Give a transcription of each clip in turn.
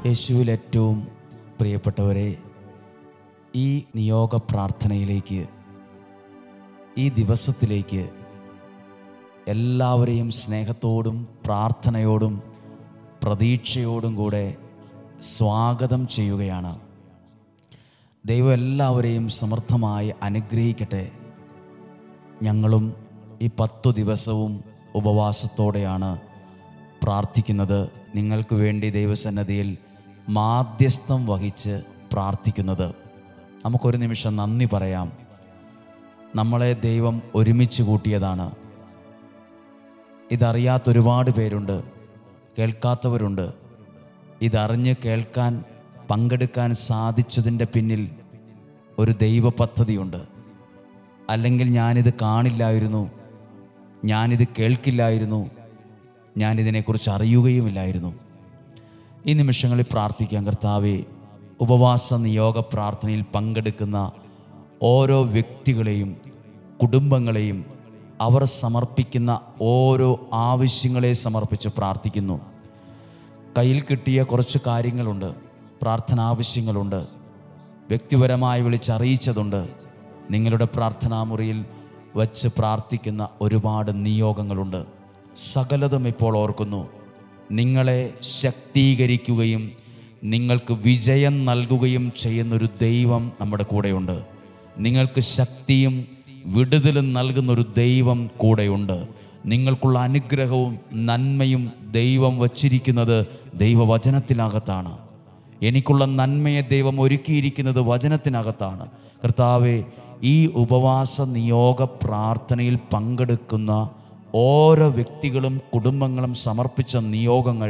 യേശുവിൽ ഏറ്റവും പ്രിയപ്പെട്ടവരെ, ഈ നിയോഗ പ്രാർത്ഥനയിലേക്ക്, ഈ ദിവസത്തിലേക്ക് എല്ലാവരെയും സ്നേഹത്തോടും പ്രാർത്ഥനയോടും പ്രതീക്ഷയോടും കൂടെ സ്വാഗതം ചെയ്യുകയാണ്. ദൈവം എല്ലാവരെയും സമൃദ്ധമായി അനുഗ്രഹിക്കട്ടെ. ഞങ്ങളും ഈ 10 ദിവസവും ഉപവാസത്തോടെയാണ് പ്രാർത്ഥിക്കുന്നത്. നിങ്ങൾക്ക് വേണ്ടി ദൈവസന്നിധിയിൽ മാധ്യസ്ഥം വഹിച്ച് പ്രാർത്ഥിക്കുന്നത്. നമുക്കൊരു നിമിഷം നന്ദി പറയാം. നമ്മളെ ദൈവം ഒരുമിച്ച് കൂട്ടിയതാണ്. ഇതറിയാത്ത ഒരുപാട് പേരുണ്ട്, കേൾക്കാത്തവരുണ്ട്. ഇതറിഞ്ഞ് കേൾക്കാൻ, പങ്കെടുക്കാൻ സാധിച്ചതിൻ്റെ പിന്നിൽ ഒരു ദൈവ പദ്ധതിയുണ്ട്. അല്ലെങ്കിൽ ഞാനിത് കാണില്ലായിരുന്നു, ഞാനിത് കേൾക്കില്ലായിരുന്നു, ഞാനിതിനെക്കുറിച്ച് അറിയുകയുമില്ലായിരുന്നു. ഈ നിമിഷങ്ങളിൽ പ്രാർത്ഥിക്കാം. കർത്താവേ, ഉപവാസ നിയോഗ പ്രാർത്ഥനയിൽ പങ്കെടുക്കുന്ന ഓരോ വ്യക്തികളെയും കുടുംബങ്ങളെയും അവർ സമർപ്പിക്കുന്ന ഓരോ ആവശ്യങ്ങളെ സമർപ്പിച്ച് പ്രാർത്ഥിക്കുന്നു. കയ്യിൽ കിട്ടിയ കുറച്ച് കാര്യങ്ങളുണ്ട്, പ്രാർത്ഥനാവശ്യങ്ങളുണ്ട്, വ്യക്തിപരമായി വിളിച്ചറിയിച്ചതുണ്ട്. നിങ്ങളുടെ പ്രാർത്ഥനാമുറിയിൽ വച്ച് പ്രാർത്ഥിക്കുന്ന ഒരുപാട് നിയോഗങ്ങളുണ്ട്. സകലതും ഇപ്പോൾ ഓർക്കുന്നു. നിങ്ങളെ ശക്തീകരിക്കുകയും നിങ്ങൾക്ക് വിജയം നൽകുകയും ചെയ്യുന്നൊരു ദൈവം നമ്മുടെ കൂടെയുണ്ട്. നിങ്ങൾക്ക് ശക്തിയും വിടുതലും നൽകുന്നൊരു ദൈവം കൂടെയുണ്ട്. നിങ്ങൾക്കുള്ള അനുഗ്രഹവും നന്മയും ദൈവം വച്ചിരിക്കുന്നത് ദൈവവചനത്തിനകത്താണ്. എനിക്കുള്ള നന്മയെ ദൈവം ഒരുക്കിയിരിക്കുന്നത് വചനത്തിനകത്താണ്. കർത്താവേ, ഈ ഉപവാസ നിയോഗ പ്രാർത്ഥനയിൽ പങ്കെടുക്കുന്ന ഓരോ വ്യക്തികളും കുടുംബങ്ങളും സമർപ്പിച്ച നിയോഗങ്ങൾ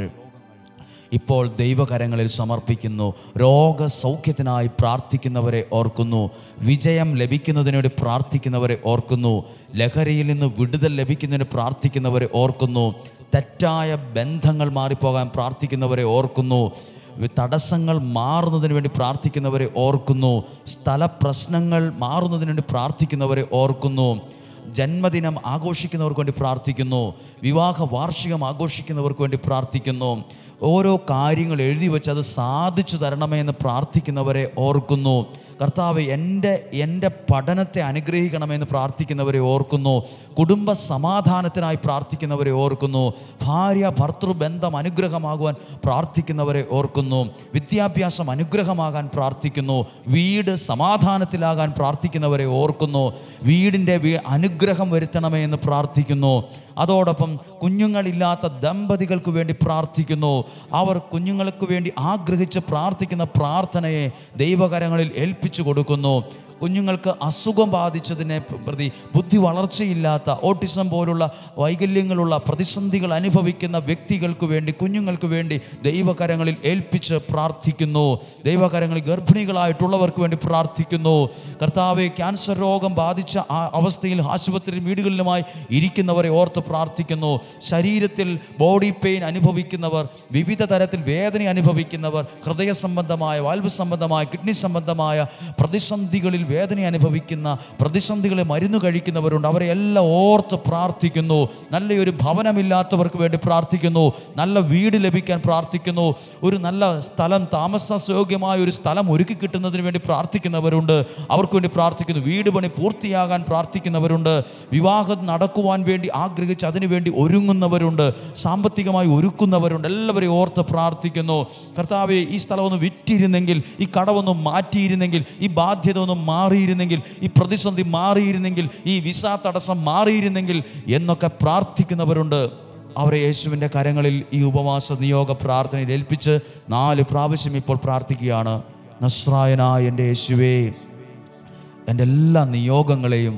ഇപ്പോൾ ദൈവകരങ്ങളിൽ സമർപ്പിക്കുന്നു. രോഗസൗഖ്യത്തിനായി പ്രാർത്ഥിക്കുന്നവരെ ഓർക്കുന്നു. വിജയം ലഭിക്കുന്നതിന് വേണ്ടി പ്രാർത്ഥിക്കുന്നവരെ ഓർക്കുന്നു. ലഹരിയിൽ നിന്ന് വിടുതൽ ലഭിക്കുന്നതിന് പ്രാർത്ഥിക്കുന്നവരെ ഓർക്കുന്നു. തെറ്റായ ബന്ധങ്ങൾ മാറിപ്പോകാൻ പ്രാർത്ഥിക്കുന്നവരെ ഓർക്കുന്നു. തടസ്സങ്ങൾ മാറുന്നതിന് വേണ്ടി പ്രാർത്ഥിക്കുന്നവരെ ഓർക്കുന്നു. സ്ഥലപ്രശ്നങ്ങൾ മാറുന്നതിന് വേണ്ടി പ്രാർത്ഥിക്കുന്നവരെ ഓർക്കുന്നു. ജന്മദിനം ആഘോഷിക്കുന്നവർക്ക് വേണ്ടി പ്രാർത്ഥിക്കുന്നു. വിവാഹ വാർഷികം ആഘോഷിക്കുന്നവർക്ക് വേണ്ടി പ്രാർത്ഥിക്കുന്നു. ഓരോ കാര്യങ്ങൾ എഴുതി വെച്ച് അത് സാധിച്ചു തരണമേ എന്ന് പ്രാർത്ഥിക്കുന്നവരെ ഓർക്കുന്നു. കർത്താവ്, എൻ്റെ പഠനത്തെ അനുഗ്രഹിക്കണമെന്ന് പ്രാർത്ഥിക്കുന്നവരെ ഓർക്കുന്നു. കുടുംബ സമാധാനത്തിനായി പ്രാർത്ഥിക്കുന്നവരെ ഓർക്കുന്നു. ഭാര്യ ഭർത്തൃബന്ധം അനുഗ്രഹമാകുവാൻ പ്രാർത്ഥിക്കുന്നവരെ ഓർക്കുന്നു. വിദ്യാഭ്യാസം അനുഗ്രഹമാകാൻ പ്രാർത്ഥിക്കുന്നു. വീട് സമാധാനത്തിലാകാൻ പ്രാർത്ഥിക്കുന്നവരെ ഓർക്കുന്നു. വീടിൻ്റെ അനുഗ്രഹം വരുത്തണമേ എന്ന് പ്രാർത്ഥിക്കുന്നു. അതോടൊപ്പം കുഞ്ഞുങ്ങളില്ലാത്ത ദമ്പതികൾക്ക് വേണ്ടി പ്രാർത്ഥിക്കുന്നു. അവർ കുഞ്ഞുങ്ങൾക്ക് വേണ്ടി ആഗ്രഹിച്ച് പ്രാർത്ഥിക്കുന്ന പ്രാർത്ഥനയെ ദൈവകരങ്ങളിൽ ഏൽപ്പിച്ചു കൊടുക്കുന്നു. കുഞ്ഞുങ്ങൾക്ക് അസുഖം ബാധിച്ചതിനെ പ്രതി, ബുദ്ധി വളർച്ചയില്ലാത്ത, ഓട്ടിസം പോലുള്ള വൈകല്യങ്ങളുള്ള പ്രതിസന്ധികൾ അനുഭവിക്കുന്ന വ്യക്തികൾക്ക് വേണ്ടി, കുഞ്ഞുങ്ങൾക്ക് വേണ്ടി ദൈവകരങ്ങളിൽ ഏൽപ്പിച്ച് പ്രാർത്ഥിക്കുന്നു. ദൈവകരങ്ങളിൽ ഗർഭിണികളായിട്ടുള്ളവർക്ക് വേണ്ടി പ്രാർത്ഥിക്കുന്നു. കർത്താവെ, ക്യാൻസർ രോഗം ബാധിച്ച ആ അവസ്ഥയിൽ ആശുപത്രി വീടുകളിലുമായി ഇരിക്കുന്നവരെ ഓർത്ത് പ്രാർത്ഥിക്കുന്നു. ശരീരത്തിൽ ബോഡി പെയിൻ അനുഭവിക്കുന്നവർ, വിവിധ തരത്തിൽ വേദന അനുഭവിക്കുന്നവർ, ഹൃദയ സംബന്ധമായ, വാൽവ് സംബന്ധമായ, കിഡ്നി സംബന്ധമായ പ്രതിസന്ധികളിൽ വേദന അനുഭവിക്കുന്ന, പ്രതിസന്ധികളെ മരുന്ന് കഴിക്കുന്നവരുണ്ട്. അവരെ എല്ലാം ഓർത്ത് പ്രാർത്ഥിക്കുന്നു. നല്ലൊരു ഭവനമില്ലാത്തവർക്ക് വേണ്ടി പ്രാർത്ഥിക്കുന്നു. നല്ല വീട് ലഭിക്കാൻ പ്രാർത്ഥിക്കുന്നു. ഒരു നല്ല സ്ഥലം, താമസയോഗ്യമായ ഒരു സ്ഥലം ഒരുക്കി കിട്ടുന്നതിന് വേണ്ടി പ്രാർത്ഥിക്കുന്നവരുണ്ട്. അവർക്ക് വേണ്ടി പ്രാർത്ഥിക്കുന്നു. വീട് പണി പൂർത്തിയാകാൻ പ്രാർത്ഥിക്കുന്നവരുണ്ട്. വിവാഹം നടക്കുവാൻ വേണ്ടി ആഗ്രഹിച്ച് അതിനുവേണ്ടി ഒരുങ്ങുന്നവരുണ്ട്. സാമ്പത്തികമായി ഒരുക്കുന്നവരുണ്ട്. എല്ലാവരെയും ഓർത്ത് പ്രാർത്ഥിക്കുന്നു. കർത്താവെ, ഈ സ്ഥലമൊന്ന് വിറ്റിരുന്നെങ്കിൽ, ഈ കടമൊന്നും മാറ്റിയിരുന്നെങ്കിൽ, ഈ ബാധ്യത ഒന്നും മാറിയിരുന്നെങ്കിൽ, ഈ പ്രതിസന്ധി മാറിയിരുന്നെങ്കിൽ, ഈ വിസ തടസ്സം മാറിയിരുന്നെങ്കിൽ എന്നൊക്കെ പ്രാർത്ഥിക്കുന്നവരുണ്ട്. അവരെ യേശുവിൻ്റെ കരങ്ങളിൽ ഈ ഉപവാസ നിയോഗ പ്രാർത്ഥനയിൽ ഏൽപ്പിച്ച് 4 പ്രാവശ്യം ഇപ്പോൾ പ്രാർത്ഥിക്കുകയാണ്. നസ്രായനായ എൻ്റെ യേശുവേ, എൻ്റെ എല്ലാ നിയോഗങ്ങളെയും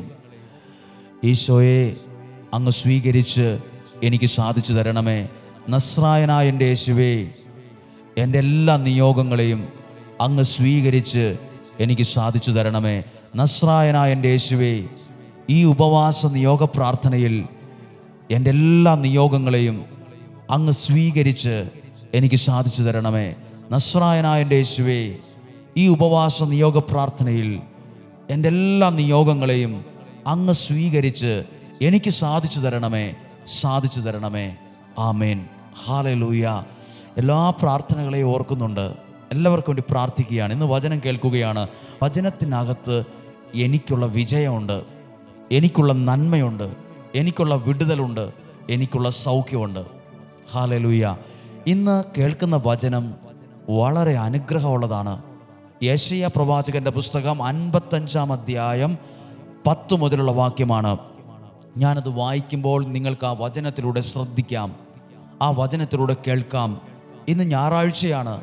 ഈശോയെ അങ്ങ് സ്വീകരിച്ച് എനിക്ക് സാധിച്ചു തരണമേ. നസ്രായനായ എൻ്റെ യേശുവേ, എൻ്റെ എല്ലാ നിയോഗങ്ങളെയും അങ്ങ് സ്വീകരിച്ച് എനിക്ക് സാധിച്ചു തരണമേ. നസ്രായനായ എൻ്റെ യേശുവേ, ഈ ഉപവാസ നിയോഗ പ്രാർത്ഥനയിൽ എൻ്റെ എല്ലാ നിയോഗങ്ങളെയും അങ്ങ് സ്വീകരിച്ച് എനിക്ക് സാധിച്ചു തരണമേ. നസ്രായനായ എൻ്റെ യേശുവേ, ഈ ഉപവാസ നിയോഗ പ്രാർത്ഥനയിൽ എൻ്റെ എല്ലാ നിയോഗങ്ങളെയും അങ്ങ് സ്വീകരിച്ച് എനിക്ക് സാധിച്ചു തരണമേ. ആമേൻ. ഹല്ലേലൂയ. എല്ലാ പ്രാർത്ഥനകളെയും ഓർക്കുന്നുണ്ട്. എല്ലാവർക്കും വേണ്ടി പ്രാർത്ഥിക്കുകയാണ്. ഇന്ന് വചനം കേൾക്കുകയാണ്. വചനത്തിനകത്ത് എനിക്കുള്ള വിജയമുണ്ട്, എനിക്കുള്ള നന്മയുണ്ട്, എനിക്കുള്ള വിടുതലുണ്ട്, എനിക്കുള്ള സൗഖ്യമുണ്ട്. ഹല്ലേലൂയ. ഇന്ന് കേൾക്കുന്ന വചനം വളരെ അനുഗ്രഹമുള്ളതാണ്. യെശയ്യാ പ്രവാചകന്റെ പുസ്തകം 55-ാം അധ്യായം 10 മുതലുള്ള വാക്യമാണ്. ഞാനത് വായിക്കുമ്പോൾ നിങ്ങൾക്ക് ആ വചനത്തിലൂടെ ശ്രദ്ധിക്കാം, ആ വചനത്തിലൂടെ കേൾക്കാം. ഇന്ന് ഞായറാഴ്ചയാണ്.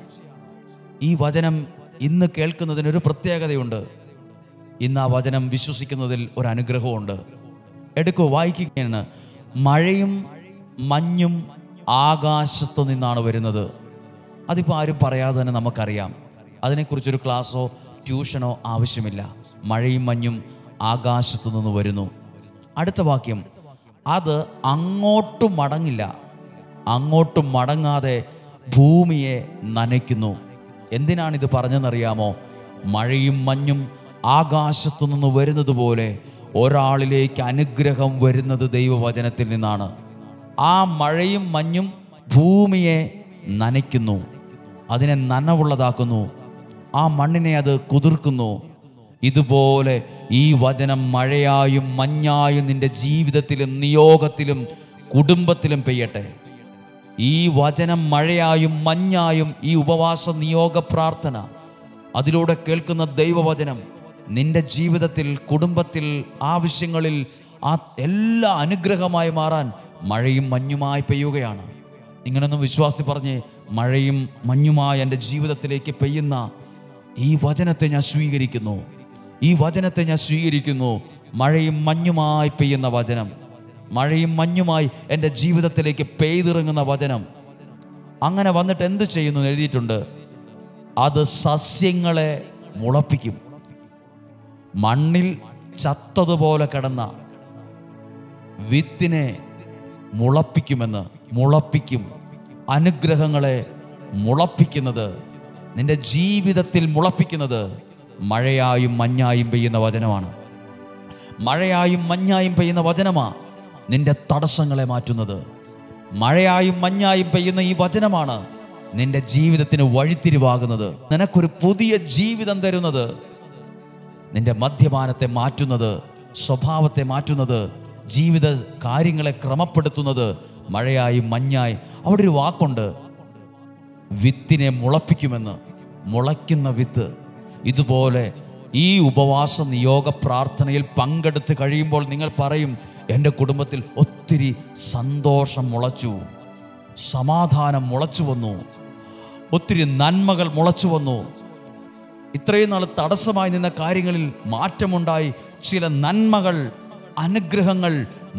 ഈ വചനം ഇന്ന് കേൾക്കുന്നതിനൊരു പ്രത്യേകതയുണ്ട്. ഇന്ന് ആ വചനം വിശ്വസിക്കുന്നതിൽ ഒരു അനുഗ്രഹമുണ്ട്. എടുക്കൂ, വായിക്കുകയാണ്. മഴയും മഞ്ഞും ആകാശത്തു നിന്നാണ് വരുന്നത്. അതിപ്പോൾ ആരും പറയാതെ തന്നെ നമുക്കറിയാം. അതിനെക്കുറിച്ചൊരു ക്ലാസ്സോ ട്യൂഷനോ ആവശ്യമില്ല. മഴയും മഞ്ഞും ആകാശത്തു നിന്ന് വരുന്നു. അടുത്ത വാക്യം, അത് അങ്ങോട്ടും മടങ്ങില്ല, അങ്ങോട്ടും മടങ്ങാതെ ഭൂമിയെ നനയ്ക്കുന്നു. എന്തിനാണിത് പറഞ്ഞതെന്നറിയാമോ? മഴയും മഞ്ഞും ആകാശത്തു നിന്ന് വരുന്നത് പോലെ ഒരാളിലേക്ക് അനുഗ്രഹം വരുന്നത് ദൈവവചനത്തിൽ നിന്നാണ്. ആ മഴയും മഞ്ഞും ഭൂമിയെ നനയ്ക്കുന്നു, അതിനെ നനവുള്ളതാക്കുന്നു, ആ മണ്ണിനെ അത് കുതിർക്കുന്നു. ഇതുപോലെ ഈ വചനം മഴയായും മഞ്ഞായും നിന്റെ ജീവിതത്തിലും നിയോഗത്തിലും കുടുംബത്തിലും പെയ്യട്ടെ. ഈ വചനം മഴയായും മഞ്ഞായും ഈ ഉപവാസ നിയോഗ പ്രാർത്ഥന, അതിലൂടെ കേൾക്കുന്ന ദൈവവചനം നിന്റെ ജീവിതത്തിൽ, കുടുംബത്തിൽ, ആവശ്യങ്ങളിൽ ആ എല്ലാ അനുഗ്രഹമായി മാറാൻ മഴയും മഞ്ഞുമായി പെയ്യുകയാണ്. ഇങ്ങനൊന്നും വിശ്വാസി പറഞ്ഞ്, മഴയും മഞ്ഞുമായി എൻ്റെ ജീവിതത്തിലേക്ക് പെയ്യുന്ന ഈ വചനത്തെ ഞാൻ സ്വീകരിക്കുന്നു, ഈ വചനത്തെ ഞാൻ സ്വീകരിക്കുന്നു. മഴയും മഞ്ഞുമായി പെയ്യുന്ന വചനം, മഴയും മഞ്ഞുമായി എൻ്റെ ജീവിതത്തിലേക്ക് പെയ്തിറങ്ങുന്ന വചനം. അങ്ങനെ വന്നിട്ട് എന്ത് ചെയ്യുന്നു എഴുതിയിട്ടുണ്ട്? അത് സസ്യങ്ങളെ മുളപ്പിക്കും. മണ്ണിൽ ചത്തതുപോലെ കിടന്ന വിത്തിനെ മുളപ്പിക്കുമെന്ന്. മുളപ്പിക്കും. അനുഗ്രഹങ്ങളെ മുളപ്പിക്കുന്നത്, നിന്റെ ജീവിതത്തിൽ മുളപ്പിക്കുന്നത് മഴയായും മഞ്ഞായും പെയ്യുന്ന വചനമാണ്. മഴയായും മഞ്ഞായും പെയ്യുന്ന വചനമാണ് നിന്റെ തടസ്സങ്ങളെ മാറ്റുന്നത്. മഴയായും മഞ്ഞായും പെയ്യുന്ന ഈ വചനമാണ് നിന്റെ ജീവിതത്തിന് വഴിത്തിരിവാകുന്നത്, നിനക്കൊരു പുതിയ ജീവിതം തരുന്നത്, നിന്റെ മദ്യപാനത്തെ മാറ്റുന്നത്, സ്വഭാവത്തെ മാറ്റുന്നത്, ജീവിത കാര്യങ്ങളെ ക്രമപ്പെടുത്തുന്നത് മഴയായും മഞ്ഞായി. അവിടെ ഒരു വാക്കുണ്ട്, വിത്തിനെ മുളപ്പിക്കുമെന്ന്. മുളയ്ക്കുന്ന വിത്ത്. ഇതുപോലെ ഈ ഉപവാസ നിയോഗ പ്രാർത്ഥനയിൽ പങ്കെടുത്ത് കഴിയുമ്പോൾ നിങ്ങൾ പറയും, എൻ്റെ കുടുംബത്തിൽ ഒത്തിരി സന്തോഷം മുളച്ചു, സമാധാനം മുളച്ചു വന്നു, ഒത്തിരി നന്മകൾ മുളച്ചു വന്നു. ഇത്രയും നാൾ തടസ്സമായി നിന്ന കാര്യങ്ങളിൽ മാറ്റമുണ്ടായി. ചില നന്മകൾ, അനുഗ്രഹങ്ങൾ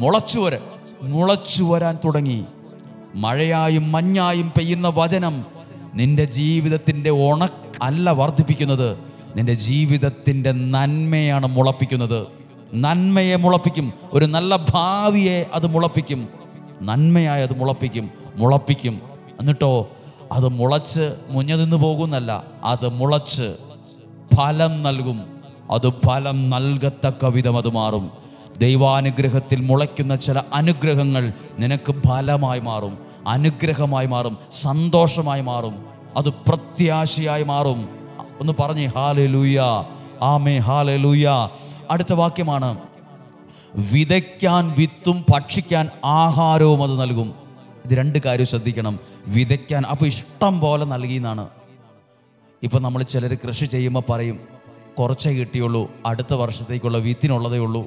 മുളച്ചു വരാൻ തുടങ്ങി. മഴയായും മഞ്ഞായും പെയ്യുന്ന വചനം നിന്റെ ജീവിതത്തിൻ്റെ അല്ല വർദ്ധിപ്പിക്കുന്നത്, നിന്റെ ജീവിതത്തിൻ്റെ നന്മയാണ് മുളപ്പിക്കുന്നത്. നന്മയെ മുളപ്പിക്കും. ഒരു നല്ല ഭാവിയെ അത് മുളപ്പിക്കും. നന്മയായി അത് മുളപ്പിക്കും. എന്നിട്ടോ അത് മുളച്ച് മുഞ്ഞ നിന്ന് പോകുന്നല്ല, അത് മുളച്ച് ഫലം നൽകും. അത് ഫലം നൽകത്തക്ക വിധം അത് മാറും. ദൈവാനുഗ്രഹത്തിൽ മുളയ്ക്കുന്ന ചില അനുഗ്രഹങ്ങൾ നിനക്ക് ഫലമായി മാറും, അനുഗ്രഹമായി മാറും, സന്തോഷമായി മാറും, അത് പ്രത്യാശയായി മാറും. ഒന്ന് പറഞ്ഞേ ഹല്ലേലൂയ, ആമേൻ, ഹല്ലേലൂയ. അടുത്ത വാക്യമാണ്, വിതയ്ക്കാൻ വിത്തും ഭക്ഷിക്കാൻ ആഹാരവും അത് നൽകും. ഇത് രണ്ട് കാര്യം ശ്രദ്ധിക്കണം. വിതയ്ക്കാൻ, അപ്പോൾ ഇഷ്ടം പോലെ നൽകിയെന്നാണ്. ഇപ്പം നമ്മൾ ചിലർ കൃഷി ചെയ്യുമ്പോൾ പറയും, കുറച്ചേ കിട്ടിയുള്ളൂ, അടുത്ത വർഷത്തേക്കുള്ള വിത്തിനുള്ളതേ ഉള്ളൂ.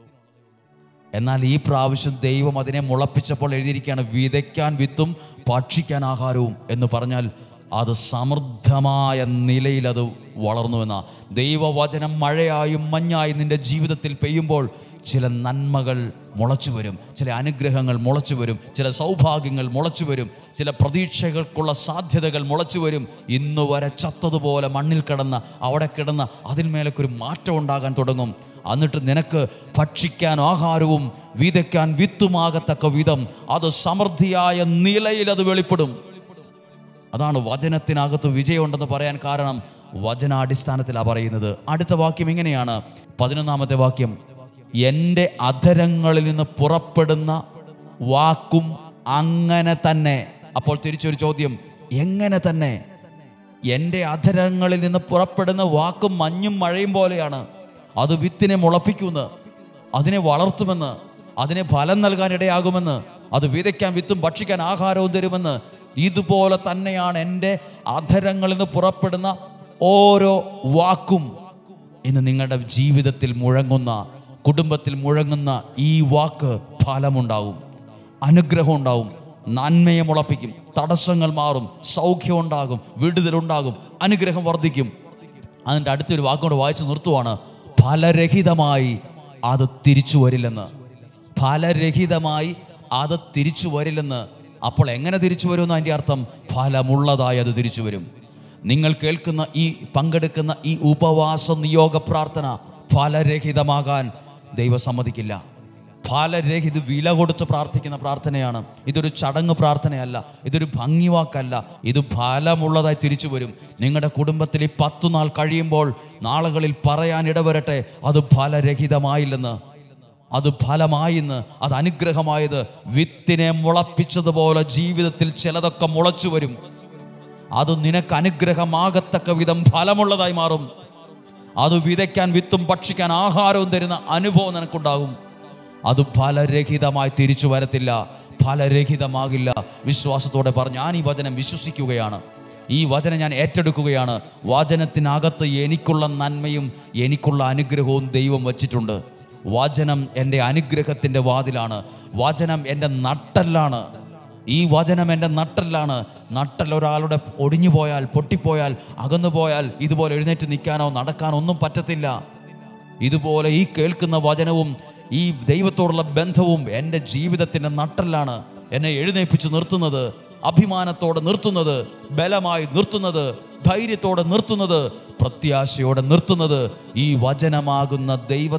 എന്നാൽ ഈ പ്രാവശ്യം ദൈവം അതിനെ മുളപ്പിച്ചപ്പോൾ എഴുതിയിരിക്കുകയാണ്, വിതയ്ക്കാൻ വിത്തും ഭക്ഷിക്കാൻ ആഹാരവും എന്ന് പറഞ്ഞാൽ അത് സമൃദ്ധമായ നിലയിൽ അത് വളർന്നുവെന്ന. ദൈവവചനം മഴയായും മഞ്ഞായും നിന്റെ ജീവിതത്തിൽ പെയ്യുമ്പോൾ ചില നന്മകൾ മുളച്ചു വരും, ചില അനുഗ്രഹങ്ങൾ മുളച്ചു വരും, ചില സൗഭാഗ്യങ്ങൾ മുളച്ചു വരും, ചില പ്രതീക്ഷകൾക്കുള്ള സാധ്യതകൾ മുളച്ചു വരും. ഇന്നു വരെ ചത്തതുപോലെ മണ്ണിൽ അവിടെ കിടന്ന അതിന്മേലൊക്കെ മാറ്റം ഉണ്ടാകാൻ തുടങ്ങും. എന്നിട്ട് നിനക്ക് ഭക്ഷിക്കാൻ ആഹാരവും വിതയ്ക്കാൻ വിത്തുമാകത്തക്ക വിധം അത് സമൃദ്ധിയായ നിലയിൽ അത് വെളിപ്പെടും. അതാണ് വചനത്തിനകത്ത് വിജയമുണ്ടെന്ന് പറയാൻ കാരണം. വചനാടിസ്ഥാനത്തിലാണ് പറയുന്നത്. അടുത്ത വാക്യം ഇങ്ങനെയാണ്, 11-ാമത്തെ വാക്യം, എൻ്റെ അധരങ്ങളിൽ നിന്ന് പുറപ്പെടുന്ന വാക്കും അങ്ങനെ തന്നെ. അപ്പോൾ തിരിച്ചൊരു ചോദ്യം, എങ്ങനെ തന്നെ എൻ്റെ അധരങ്ങളിൽ നിന്ന് പുറപ്പെടുന്ന വാക്കും മഞ്ഞും മഴയും പോലെയാണ്. അത് വിത്തിനെ മുളപ്പിക്കുമെന്ന്, അതിനെ വളർത്തുമെന്ന്, അതിനെ ഫലം നൽകാൻ ഇടയാകുമെന്ന്, അത് വിതയ്ക്കാൻ വിത്തും ഭക്ഷിക്കാൻ ആഹാരവും തരുമെന്ന്. ഇതുപോലെ തന്നെയാണ് എൻ്റെ അധരങ്ങളിൽ നിന്ന് പുറപ്പെടുന്ന ഓരോ വാക്കും. ഇന്ന് നിങ്ങളുടെ ജീവിതത്തിൽ മുഴങ്ങുന്ന, കുടുംബത്തിൽ മുഴങ്ങുന്ന ഈ വാക്ക് ഫലമുണ്ടാവും, അനുഗ്രഹം ഉണ്ടാവും, നന്മയെ മുളപ്പിക്കും, തടസ്സങ്ങൾ മാറും, സൗഖ്യം ഉണ്ടാകും, വിടുതലുണ്ടാകും, അനുഗ്രഹം വർദ്ധിക്കും. അതിൻ്റെ അടുത്തൊരു വാക്കുകൊണ്ട് വായിച്ച് നിർത്തുവാണ്, ഫലരഹിതമായി അത് തിരിച്ചു വരില്ലെന്ന്. ഫലരഹിതമായി അത് തിരിച്ചു വരില്ലെന്ന്. അപ്പോൾ എങ്ങനെ തിരിച്ചു വരുമെന്ന് അതിൻ്റെ അർത്ഥം, ഫലമുള്ളതായി അത് തിരിച്ചു വരും. നിങ്ങൾ കേൾക്കുന്ന പങ്കെടുക്കുന്ന ഈ ഉപവാസ നിയോഗ പ്രാർത്ഥന ഫലരഹിതമാകാൻ ദൈവം സമ്മതിക്കില്ല. ഫലരഹിത, വില കൊടുത്ത് പ്രാർത്ഥിക്കുന്ന പ്രാർത്ഥനയാണ്. ഇതൊരു ചടങ്ങ് പ്രാർത്ഥനയല്ല, ഇതൊരു ഭംഗിവാക്കല്ല, ഇത് ഫലമുള്ളതായി തിരിച്ചു വരും. നിങ്ങളുടെ കുടുംബത്തിൽ ഈ 10 നാൾ കഴിയുമ്പോൾ നാളുകളിൽ പറയാൻ ഇടവരട്ടെ, അത് ഫലരഹിതമായില്ലെന്ന്, അത് ഫലമായിന്ന്, അത് അനുഗ്രഹമായത്. വിത്തിനെ മുളപ്പിച്ചതുപോലെ ജീവിതത്തിൽ ചിലതൊക്കെ മുളച്ചു വരും. അത് നിനക്ക് അനുഗ്രഹമാകത്തക്ക വിധം ഫലമുള്ളതായി മാറും. അത് വിതയ്ക്കാൻ വിത്തും ഭക്ഷിക്കാൻ ആഹാരവും തരുന്ന അനുഭവം നിനക്കുണ്ടാകും. അത് ഫലരഹിതമായി തിരിച്ചു വരത്തില്ല, ഫലരഹിതമാകില്ല. വിശ്വാസത്തോടെ പറഞ്ഞു, ഞാൻ ഈ വചനം വിശ്വസിക്കുകയാണ്, ഈ വചനം ഞാൻ ഏറ്റെടുക്കുകയാണ്. വചനത്തിനകത്ത് എനിക്കുള്ള നന്മയും എനിക്കുള്ള അനുഗ്രഹവും ദൈവം വച്ചിട്ടുണ്ട്. വചനം എൻ്റെ അനുഗ്രഹത്തിൻ്റെ വാതിലാണ്. വചനം എൻ്റെ നട്ടെല്ലാണ്. ഈ വചനം എൻ്റെ നട്ടെല്ലാണ്. നട്ടെല്ല് ഒരാളുടെ ഒടിഞ്ഞു പോയാൽ, പൊട്ടിപ്പോയാൽ, അകന്നു പോയാൽ ഇതുപോലെ എഴുന്നേറ്റ് നിൽക്കാനോ നടക്കാനോ ഒന്നും പറ്റത്തില്ല. ഇതുപോലെ ഈ കേൾക്കുന്ന വചനവും ഈ ദൈവത്തോടുള്ള ബന്ധവും എൻ്റെ ജീവിതത്തിൻ്റെ നട്ടെല്ലാണ്. എന്നെ എഴുന്നേൽപ്പിച്ച് നിർത്തുന്നത്, അഭിമാനത്തോടെ നിർത്തുന്നത്, ബലമായി നിർത്തുന്നത്, ധൈര്യത്തോടെ നിർത്തുന്നത്, പ്രത്യാശയോടെ നിർത്തുന്നത് ഈ വചനമാകുന്ന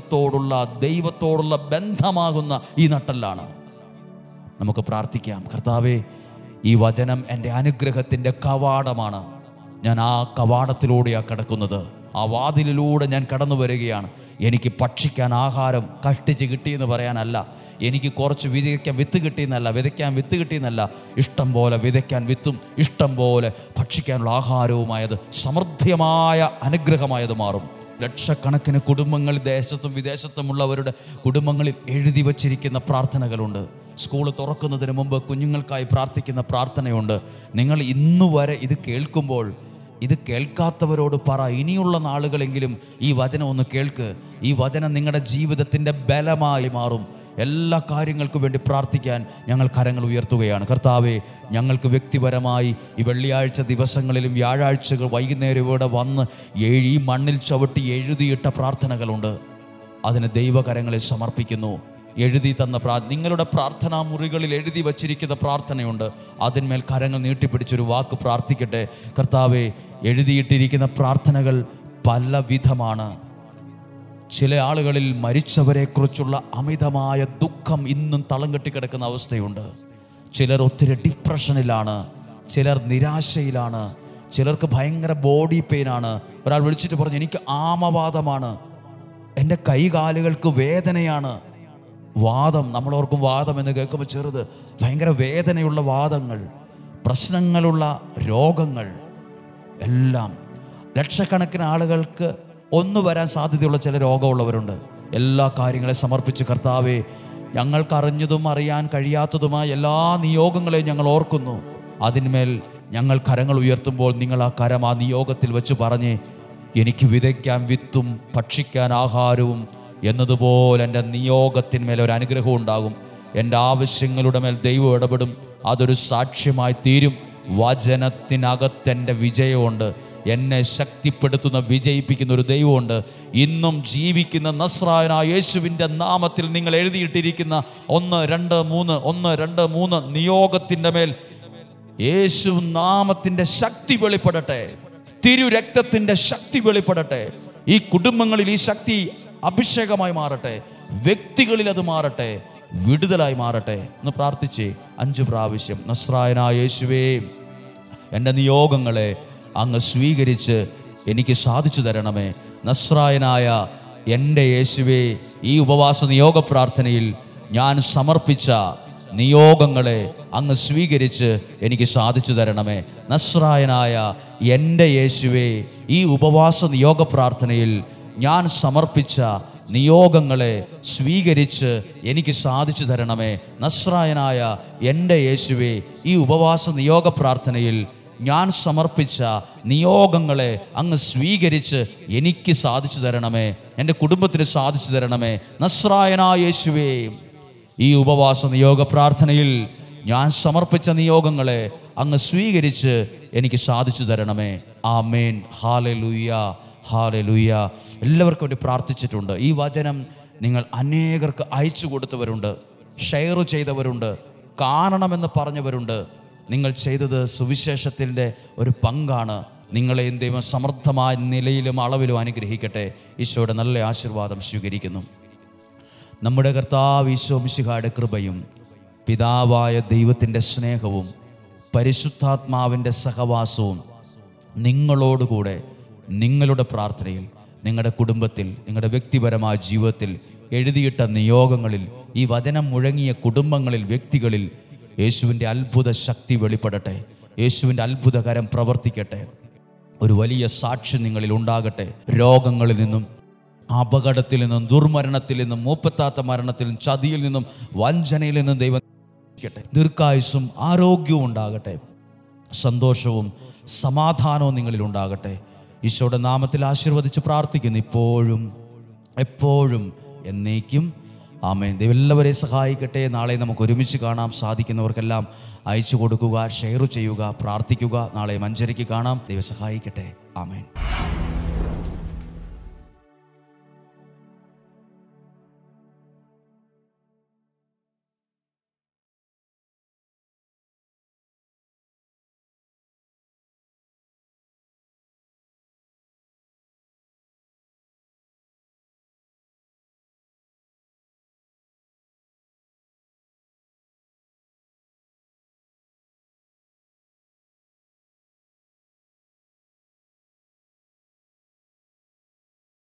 ദൈവത്തോടുള്ള ബന്ധമാകുന്ന ഈ നട്ടെല്ലാണ്. നമുക്ക് പ്രാർത്ഥിക്കാം, കർത്താവേ, ഈ വചനം എൻ്റെ അനുഗ്രഹത്തിൻ്റെ കവാടമാണ്. ഞാൻ ആ കവാടത്തിലൂടെയാണ് കിടക്കുന്നത്, ആ വാതിലിലൂടെ ഞാൻ കടന്നു വരികയാണ്. എനിക്ക് ഭക്ഷിക്കാൻ ആഹാരം കഷ്ടിച്ച് കിട്ടിയെന്ന് പറയാനല്ല, എനിക്ക് കുറച്ച് വിതയ്ക്കാൻ വിത്ത് കിട്ടിയെന്നല്ല, ഇഷ്ടം പോലെ വിതയ്ക്കാൻ വിത്തും ഇഷ്ടം പോലെ ഭക്ഷിക്കാനുള്ള ആഹാരവുമായത് സമൃദ്ധമായ അനുഗ്രഹമായത് മാറും. ലക്ഷക്കണക്കിന് കുടുംബങ്ങൾ ദേശത്തും വിദേശത്തുമുള്ളവരുടെ കുടുംബങ്ങളിൽ എഴുതി വച്ചിരിക്കുന്ന പ്രാർത്ഥനകളുണ്ട്. സ്കൂൾ തുറക്കുന്നതിന് മുമ്പ് കുഞ്ഞുങ്ങൾക്കായി പ്രാർത്ഥിക്കുന്ന പ്രാർത്ഥനയുണ്ട്. നിങ്ങൾ ഇന്നുവരെ ഇത് കേൾക്കുമ്പോൾ, ഇത് കേൾക്കാത്തവരോട് പറ, ഇനിയുള്ള നാളുകളെങ്കിലും ഈ വചനം ഒന്ന് കേൾക്ക്. ഈ വചനം നിങ്ങളുടെ ജീവിതത്തിൻ്റെ ബലമായി മാറും. എല്ലാ കാര്യങ്ങൾക്കും വേണ്ടി പ്രാർത്ഥിക്കാൻ ഞങ്ങൾ കരങ്ങൾ ഉയർത്തുകയാണ്. കർത്താവേ, ഞങ്ങൾക്ക് വ്യക്തിപരമായി ഈ വെള്ളിയാഴ്ച ദിവസങ്ങളിലും വ്യാഴാഴ്ചകൾ വൈകുന്നേരം ഇവിടെ വന്ന് ഈ മണ്ണിൽ ചവിട്ടി എഴുതിയിട്ട പ്രാർത്ഥനകളുണ്ട്. അതിന് ദൈവകരങ്ങളിൽ സമർപ്പിക്കുന്നു. എഴുതി തന്ന നിങ്ങളുടെ പ്രാർത്ഥനാ മുറികളിൽ എഴുതി വച്ചിരിക്കുന്ന പ്രാർത്ഥനയുണ്ട്. അതിന്മേൽ കരങ്ങൾ നീട്ടിപ്പിടിച്ചൊരു വാക്ക് പ്രാർത്ഥിക്കട്ടെ. കർത്താവേ, എഴുതിയിട്ടിരിക്കുന്ന പ്രാർത്ഥനകൾ പല വിധമാണ്. ചില ആളുകളിൽ മരിച്ചവരെക്കുറിച്ചുള്ള അമിതമായ ദുഃഖം ഇന്നും തളം കെട്ടിക്കിടക്കുന്ന അവസ്ഥയുണ്ട്. ചിലർ ഒത്തിരി ഡിപ്രഷനിലാണ്, ചിലർ നിരാശയിലാണ്, ചിലർക്ക് ഭയങ്കര ബോഡി പെയിനാണ്. ഒരാൾ വിളിച്ചിട്ട് പറഞ്ഞു, എനിക്ക് ആമവാദമാണ്, എൻ്റെ കൈകാലുകൾക്ക് വേദനയാണ്. വാദം, നമ്മളോർക്കും വാദം എന്ന് കേൾക്കുമ്പോൾ ചെറുത്, ഭയങ്കര വേദനയുള്ള വാദങ്ങൾ, പ്രശ്നങ്ങളുള്ള രോഗങ്ങൾ എല്ലാം. ലക്ഷക്കണക്കിന് ആളുകൾക്ക് ഒന്ന് വരാൻ സാധ്യതയുള്ള ചില രോഗമുള്ളവരുണ്ട്. എല്ലാ കാര്യങ്ങളെ സമർപ്പിച്ച്, കർത്താവേ, ഞങ്ങൾക്കറിഞ്ഞതും അറിയാൻ കഴിയാത്തതുമായ എല്ലാ നിയോഗങ്ങളെയും ഞങ്ങൾ ഓർക്കുന്നു. അതിന്മേൽ ഞങ്ങൾ കരങ്ങൾ ഉയർത്തുമ്പോൾ നിങ്ങൾ ആ കരം ആ നിയോഗത്തിൽ വെച്ച് പറഞ്ഞ്, എനിക്ക് വിതയ്ക്കാൻ വിത്തും ഭക്ഷിക്കാൻ ആഹാരവും എന്നതുപോലെ എൻ്റെ നിയോഗത്തിന്മേൽ ഒരു അനുഗ്രഹം ഉണ്ടാകും. എൻ്റെ ആവശ്യങ്ങളുടെ മേൽ ദൈവം ഇടപെടും. അതൊരു സാക്ഷ്യമായി തീരും. വചനത്തിനകത്തെൻ്റെ വിജയമുണ്ട്. എന്നെ ശക്തിപ്പെടുത്തുന്ന, വിജയിപ്പിക്കുന്ന ഒരു ദൈവമുണ്ട്. ഇന്നും ജീവിക്കുന്ന നസ്രായനായ യേശുവിൻ്റെ നാമത്തിൽ നിങ്ങൾ എഴുതിയിട്ടിരിക്കുന്ന 1, 2, 3 നിയോഗത്തിൻ്റെ മേൽ യേശു നാമത്തിൻ്റെ ശക്തി വെളിപ്പെടട്ടെ. തിരുരക്തത്തിൻ്റെ ശക്തി വെളിപ്പെടട്ടെ. ഈ കുടുംബങ്ങളിൽ ഈ ശക്തി അഭിഷേകമായി മാറട്ടെ. വ്യക്തികളിൽ അത് മാറട്ടെ, വിടുതലായി മാറട്ടെ എന്ന് പ്രാർത്ഥിച്ച് 5 പ്രാവശ്യം, നസ്രായനായ യേശുവേ, എൻ്റെ നിയോഗങ്ങളെ അങ്ങ് സ്വീകരിച്ച് എനിക്ക് സാധിച്ചു തരണമേ. നസ്രായനായ എൻ്റെ യേശുവേ, ഈ ഉപവാസ നിയോഗ പ്രാർത്ഥനയിൽ ഞാൻ സമർപ്പിച്ച നിയോഗങ്ങളെ അങ്ങ് സ്വീകരിച്ച് എനിക്ക് സാധിച്ചു തരണമേ. നസ്രായനായ എൻ്റെ യേശുവേ, ഈ ഉപവാസ നിയോഗ പ്രാർത്ഥനയിൽ ഞാൻ സമർപ്പിച്ച നിയോഗങ്ങളെ സ്വീകരിച്ച് എനിക്ക് സാധിച്ചു തരണമേ. നസ്രായനായ എൻ്റെ യേശുവേ, ഈ ഉപവാസ നിയോഗ പ്രാർത്ഥനയിൽ ഞാൻ സമർപ്പിച്ച നിയോഗങ്ങളെ അങ്ങ് സ്വീകരിച്ച് എനിക്ക് സാധിച്ചു തരണമേ. എൻ്റെ കുടുംബത്തിന് സാധിച്ചു തരണമേ. നസ്രായനായ യേശുവേ, ഈ ഉപവാസ നിയോഗ പ്രാർത്ഥനയിൽ ഞാൻ സമർപ്പിച്ച നിയോഗങ്ങളെ അങ്ങ് സ്വീകരിച്ച് എനിക്ക് സാധിച്ചു തരണമേ. ആമേൻ. ഹല്ലേലൂയ, ഹല്ലേലൂയ. എല്ലാവർക്കും വേണ്ടി പ്രാർത്ഥിച്ചിട്ടുണ്ട്. ഈ വചനം നിങ്ങൾ അനേകർക്ക് അയച്ചു കൊടുത്തവരുണ്ട്, ഷെയർ ചെയ്തവരുണ്ട്, കാണണമെന്ന് പറഞ്ഞവരുണ്ട്. നിങ്ങൾ ചെയ്തത് സുവിശേഷത്തിൻ്റെ ഒരു പങ്കാണ്. നിങ്ങളെയും ദൈവം സമർത്ഥമായ നിലയിലും അളവിലും അനുഗ്രഹിക്കട്ടെ. ഈശോയുടെ നല്ല ആശീർവാദം സ്വീകരിക്കുന്നു. നമ്മുടെ കർത്താവ് ഈശോ മിശിഹായുടെ കൃപയും പിതാവായ ദൈവത്തിൻ്റെ സ്നേഹവും പരിശുദ്ധാത്മാവിൻ്റെ സഹവാസവും നിങ്ങളോടുകൂടെ നിങ്ങളുടെ പ്രാർത്ഥനയിൽ, നിങ്ങളുടെ കുടുംബത്തിൽ, നിങ്ങളുടെ വ്യക്തിപരമായ ജീവിതത്തിൽ എഴുതിയിട്ട നിയോഗങ്ങളിൽ, ഈ വചനം മുഴങ്ങിയ കുടുംബങ്ങളിൽ, വ്യക്തികളിൽ യേശുവിൻ്റെ അത്ഭുത ശക്തി വെളിപ്പെടട്ടെ. യേശുവിൻ്റെ അത്ഭുതകരം പ്രവർത്തിക്കട്ടെ. ഒരു വലിയ സാക്ഷ്യം നിങ്ങളിൽ ഉണ്ടാകട്ടെ. രോഗങ്ങളിൽ നിന്നും, അപകടത്തിൽ നിന്നും, ദുർമരണത്തിൽ നിന്നും, മൂപ്പത്താത്ത മരണത്തിൽ നിന്നും, ചതിയിൽ നിന്നും, വഞ്ചനയിൽ നിന്നും ദൈവം ദീർഘായുസ്സും ആരോഗ്യവും ഉണ്ടാകട്ടെ. സന്തോഷവും സമാധാനവും നിങ്ങളിൽ ഉണ്ടാകട്ടെ. ഈശോയുടെ നാമത്തിൽ ആശീർവദിച്ച് പ്രാർത്ഥിക്കുന്നു, ഇപ്പോഴും എപ്പോഴും എന്നേക്കും. ആമേൻ. ദൈവം എല്ലാവരെയും സഹായിക്കട്ടെ. നാളെ നമുക്ക് ഒരുമിച്ച് കാണാം. സാധിക്കുന്നവർക്കെല്ലാം അയച്ചു കൊടുക്കുക, ഷെയർ ചെയ്യുക, പ്രാർത്ഥിക്കുക. നാളെ 5:30 കാണാം. ദൈവം സഹായിക്കട്ടെ. ആമേൻ.